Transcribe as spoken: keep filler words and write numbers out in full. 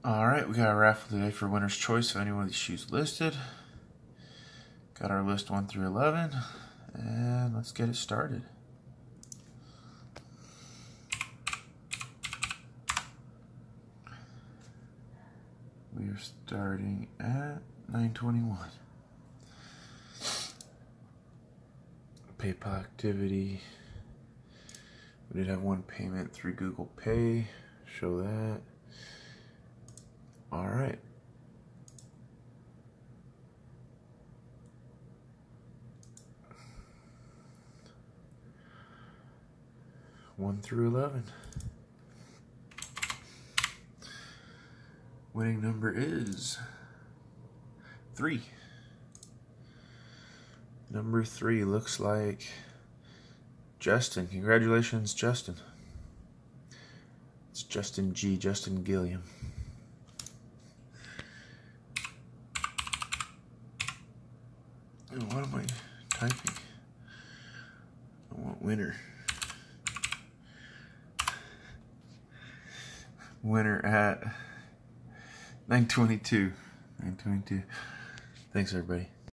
Alright, we got a raffle today for winner's choice of any one of these shoes listed. Got our list one through eleven, and let's get it started. We are starting at nine twenty-one. PayPal activity. We did have one payment through Google Pay. Show that. All right. one through eleven. Winning number is three. Number three looks like Justin. Congratulations, Justin. It's Justin G. Justin Gilliam. Oh, what am I typing? I want winner. Winner at nine twenty-two. nine twenty-two. Thanks, everybody.